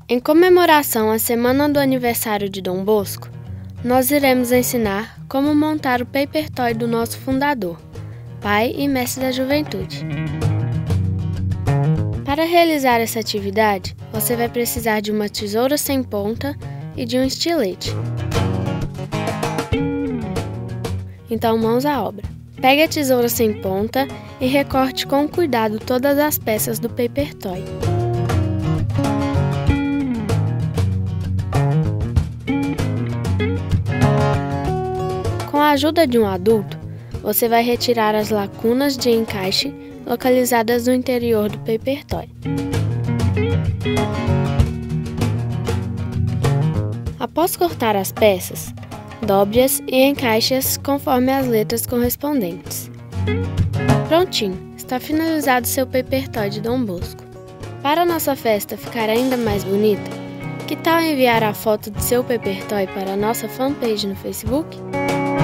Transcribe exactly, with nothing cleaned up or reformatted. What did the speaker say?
Em comemoração à semana do aniversário de Dom Bosco, nós iremos ensinar como montar o Paper Toy do nosso fundador, pai e mestre da juventude. Para realizar essa atividade, você vai precisar de uma tesoura sem ponta e de um estilete. Então, mãos à obra. Pegue a tesoura sem ponta e recorte com cuidado todas as peças do Paper Toy. Com a ajuda de um adulto, você vai retirar as lacunas de encaixe localizadas no interior do Paper Toy. Após cortar as peças, dobre-as e encaixe-as conforme as letras correspondentes. Prontinho, está finalizado seu Paper Toy de Dom Bosco. Para nossa festa ficar ainda mais bonita, que tal enviar a foto de seu Paper Toy para a nossa fanpage no Facebook?